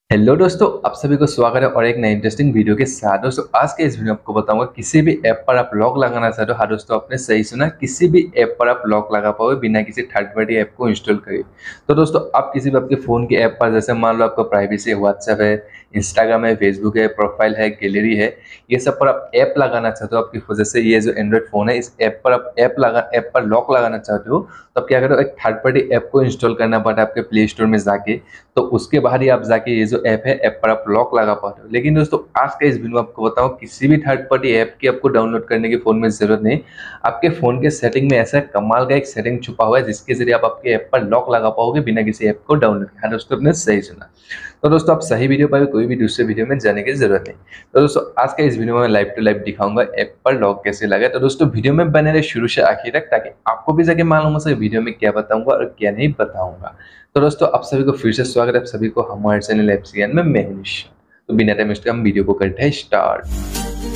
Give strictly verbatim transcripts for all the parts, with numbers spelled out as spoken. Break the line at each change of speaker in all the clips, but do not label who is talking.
Hello दोस्तों, आप सभी को स्वागत है और एक नई इंटरेस्टिंग वीडियो के साथ। दोस्तों आज के इस वीडियो में आपको बताऊंगा किसी भी ऐप पर आप लॉक लगाना चाहते हो। हाँ दोस्तों, आपने सही सुना, किसी भी ऐप पर आप लॉक लगा पाओगे बिना किसी थर्ड पार्टी ऐप को इंस्टॉल करे। तो दोस्तों आप किसी भी आपके फोन के ऐप पर, जैसे मान लो आपका प्राइवेसी है, व्हाट्सएप है, इंस्टाग्राम है, फेसबुक है, प्रोफाइल है, गैलरी है, ये सब पर आप ऐप लगाना चाहते हो आपकी वजह से, ये जो एंड्रॉइड फोन है इस ऐप पर आप ऐप लगा ऐप पर लॉक लगाना चाहते हो, तो आप क्या करो, एक थर्ड पार्टी ऐप को इंस्टॉल करना पड़ता है आपके प्ले स्टोर में जाके। तो उसके बाद ही आप जाके ये जो ऐप है ऐप पर आप लॉक लगा पाते हो। लेकिन दोस्तों आज का इस वीडियो में आपको बताऊं, किसी भी थर्ड पार्टी ऐप की आपको डाउनलोड करने की फोन में जरूरत नहीं। आपके फोन के सेटिंग में ऐसा कमाल का एक सेटिंग छुपा हुआ है जिसके जरिए आप आपके ऐप पर लॉक लगा पाओगे बिना किसी ऐप को डाउनलोड किए। हाँ दोस्तों, आपने सही सुना। तो दोस्तों आप सही वीडियो पर कोई भी दूसरे वीडियो में जाने की जरूरत नहीं। तो दोस्तों आज का इस वीडियो में मैं लाइव टू लाइव दिखाऊंगा ऐप पर लॉक कैसे लगे। तो दोस्तों वीडियो में बने रहे शुरू से आखिर तक, ताकि आपको भी जाके मालूम हो सके वीडियो में क्या बताऊंगा और क्या नहीं बताऊंगा। तो दोस्तों आप सभी को फिर से स्वागत है, आप सभी को हमारे चैनल एफसीएन में। मैं हूं निशान। तो बिना टाइम वेस्ट हम वीडियो को करते हैं स्टार्ट।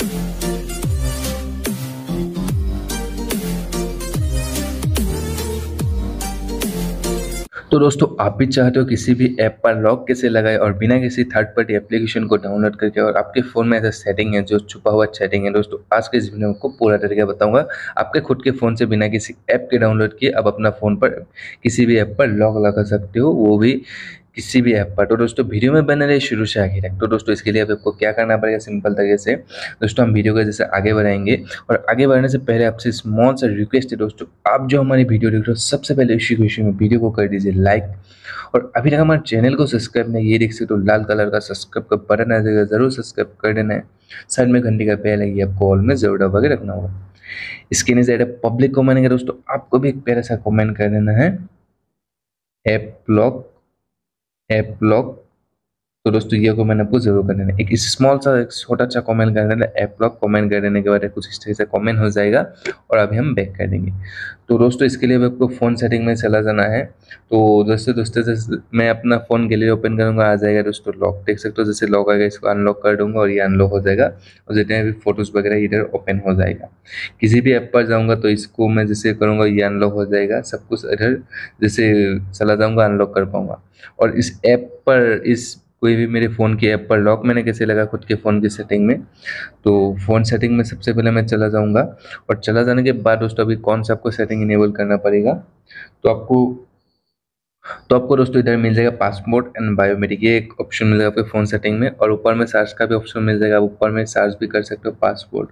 तो दोस्तों आप भी चाहते हो किसी भी ऐप पर लॉक कैसे लगाए और बिना किसी थर्ड पार्टी एप्लीकेशन को डाउनलोड करके, और आपके फ़ोन में ऐसा सेटिंग है जो छुपा हुआ सेटिंग है। दोस्तों आज के इस वीडियो में आपको पूरा तरीका बताऊंगा, आपके खुद के फ़ोन से बिना किसी ऐप के डाउनलोड किए आप अपना फ़ोन पर किसी भी ऐप पर लॉक लगा सकते हो, वो भी किसी भी ऐप पर। तो दोस्तों वीडियो में बने रहे शुरू से आगे तक। तो दोस्तों इसके लिए आपको क्या करना पड़ेगा, सिंपल तरीके से दोस्तों हम वीडियो को जैसे आगे बढ़ाएंगे, और आगे बढ़ने से पहले आपसे स्मॉल सा रिक्वेस्ट है दोस्तों, आप जो हमारी वीडियो देख रहे हो सबसे पहले इसी खुशी में वीडियो को कर दीजिए लाइक, और अभी तक हमारे चैनल को सब्सक्राइब नहीं, ये देख सकते हो लाल कलर का सब्सक्राइब का बटन आ जाएगा, जरूर सब्सक्राइब कर देना है। साइड में घंटी का बेल है, ये आपको ऑल में जरूर दबा के रखना होगा। इसके नीचे पब्लिक कमेंट है दोस्तों, आपको भी एक प्यारा सा कमेंट कर देना है, ऐप लॉक ऐप लॉक। तो दोस्तों ये को मैंने आपको जरूर कर देना है। एक स्मॉल सा एक छोटा सा कमेंट कर देना, ऐप लॉक कमेंट कर देने के बाद कुछ इस तरह से कमेंट हो जाएगा, और अभी हम बैक कर देंगे। तो दोस्तों इसके लिए आपको फ़ोन सेटिंग में चला जाना है। तो दोस्तों दोस्तों जैसे मैं अपना फ़ोन गैलरी ओपन करूँगा, आ जाएगा दोस्तों लॉक, देख सकते हो जैसे लॉक आएगा, इसको अनलॉक कर दूंगा और ये अनलॉक हो जाएगा, और जितने भी फोटोज़ वगैरह इधर ओपन हो जाएगा। किसी भी ऐप पर जाऊँगा तो इसको मैं जैसे करूँगा ये अनलॉक हो जाएगा, सब कुछ इधर जैसे चला जाऊँगा अनलॉक कर पाऊँगा। और इस ऐप पर, इस कोई भी मेरे फ़ोन की ऐप पर लॉक मैंने कैसे लगा खुद के फ़ोन की सेटिंग में, तो फ़ोन सेटिंग में सबसे पहले मैं चला जाऊंगा। और चला जाने के बाद दोस्तों अभी कौन सा आपको सेटिंग इनेबल करना पड़ेगा, तो आपको तो आपको दोस्तों इधर मिल जाएगा पासपोर्ट एंड बायोमेट्रिक, ये एक ऑप्शन मिल जाएगा आपके फ़ोन सेटिंग में, और ऊपर में सर्च का भी ऑप्शन मिल जाएगा, ऊपर में सर्च भी कर सकते हो पासपोर्ट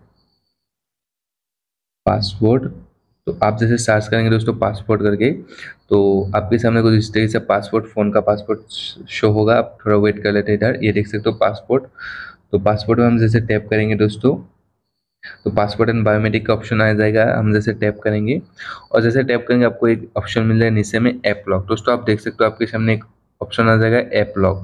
पासपोर्ट तो आप जैसे सर्च करेंगे दोस्तों पासपोर्ट करके, तो आपके सामने कुछ इस तरीके से पासपोर्ट, फ़ोन का पासपोर्ट शो होगा। आप थोड़ा वेट कर लेते हैं, इधर ये देख सकते हो पासपोर्ट। तो पासपोर्ट में हम जैसे टैप करेंगे दोस्तों, तो पासपोर्ट एंड बायोमेट्रिक का ऑप्शन आ जाएगा, हम जैसे टैप करेंगे, और जैसे टैप करेंगे आपको एक ऑप्शन मिल जाएगा नीचे में ऐप लॉक। दोस्तों आप देख सकते हो आपके सामने एक ऑप्शन आ जाएगा ऐप लॉक।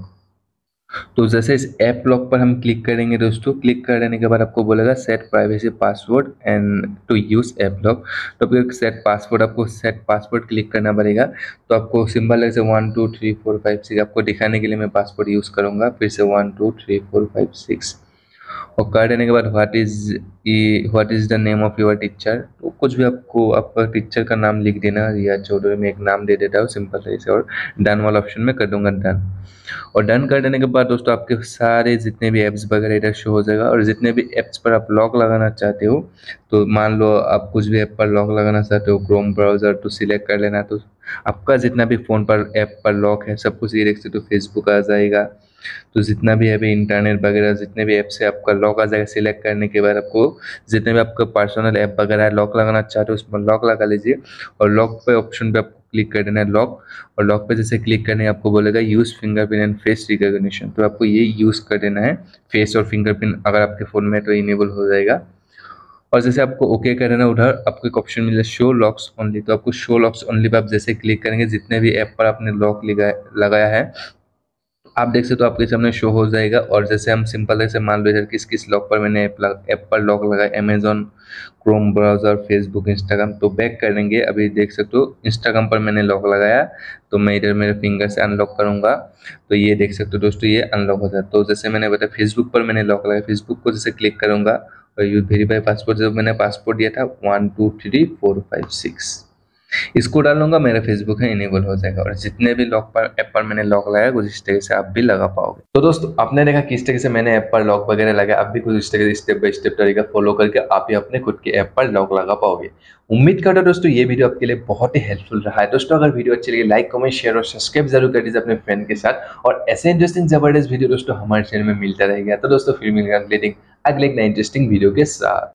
तो जैसे इस ऐप लॉक पर हम क्लिक करेंगे दोस्तों, क्लिक करने के बाद आपको बोलेगा set privacy password and to use app lock. तो आपको सेट पासवर्ड आपको सेट पासवर्ड क्लिक करना पड़ेगा। तो आपको सिंबल है one two three four five six, आपको दिखाने के लिए मैं पासवर्ड यूज़ करूँगा, फिर से one two three four five six, और कर देने के बाद what is what is the name of your teacher, तो कुछ भी आपको आपका टीचर का नाम लिख देना, रिया चौधरी में एक नाम दे देता हूँ सिंपल तरीके से, और डन वाला ऑप्शन में कर दूंगा डन। और डन कर देने के बाद दोस्तों आपके सारे जितने भी ऐप्स वगैरह इधर शो हो जाएगा, और जितने भी ऐप्स पर आप लॉक लगाना चाहते हो, तो मान लो आप कुछ भी ऐप पर लॉक लगाना चाहते हो, क्रोम ब्राउज़र तो सिलेक्ट कर लेना। तो आपका जितना भी फ़ोन पर ऐप पर लॉक है सब कुछ ये देख सकते हो, फेसबुक आ जाएगा, तो जितना भी है इंटरनेट वगैरह जितने भी ऐप से आपका लॉक आ जाएगा। सिलेक्ट करने के बाद आपको जितने भी आपका पर्सनल ऐप वगैरह लॉक लगाना चाहते हो उसमें लॉक लगा लीजिए, और लॉक पे ऑप्शन पे आपको क्लिक कर देना है लॉक। और लॉक पे जैसे क्लिक करने आपको बोलेगा use fingerprint and face recognition, तो आपको ये यूज़ कर देना है। फेस और फिंगरप्रिंट अगर आपके फ़ोन में तो इनेबल हो जाएगा। और जैसे आपको ओके कर देना, उधर आपको एक ऑप्शन मिलेगा शो लॉक्स ओनली, तो आपको शो लॉक्स ओनली पे आप जैसे क्लिक करेंगे, जितने भी ऐप पर आपने लॉक लगाया है आप देख सकते हो आपके सामने शो हो जाएगा। और जैसे हम सिंपल जैसे मान लो इधर किस किस लॉक पर मैंने ऐप ऐप पर लॉक लगाया, Amazon, Chrome browser, Facebook, Instagram, तो बैक करेंगे। अभी देख सकते हो इंस्टाग्राम पर मैंने लॉक लगाया, तो मैं इधर मेरे फिंगर से अनलॉक करूँगा, तो ये देख सकते हो दोस्तों ये अनलॉक हो जाए। तो जैसे मैंने बताया फेसबुक पर मैंने लॉक लगाया, फेसबुक को जैसे क्लिक करूँगा, और यू वेरीफाई पासपोर्ट, जब मैंने पासपोर्ट दिया था one two three four five six, इसको डालूंगा, मेरा फेसबुक है इनेबल हो जाएगा और जितने भी लॉक पर ऐप पर मैंने लॉक लगाया कुछ इस तरीके से आप भी लगा पाओगे। तो दोस्तों आपने देखा किस तरीके से मैंने ऐप पर लॉक वगैरह लगाया, आप भी कुछ इस तरीके से स्टेप बाय स्टेप तरीका फॉलो करके आप भी अपने खुद के ऐप पर लॉक लगा पाओगे। उम्मीद करता हूं दोस्तों ये वीडियो आपके लिए बहुत ही हेल्पफुल रहा है। दोस्तों अगर वीडियो अच्छी लगी लाइक कमेंट शेयर और सब्सक्राइब जरूर कर दीजिए अपने फ्रेंड के साथ, और ऐसे इंटरेस्टिंग जबरदस्त वीडियो दोस्तों हमारे चैनल में मिलता रहेगा। तो दोस्तों फिर मिलेंगे अगले दिन अगले एक नए इंटरेस्टिंग वीडियो के साथ।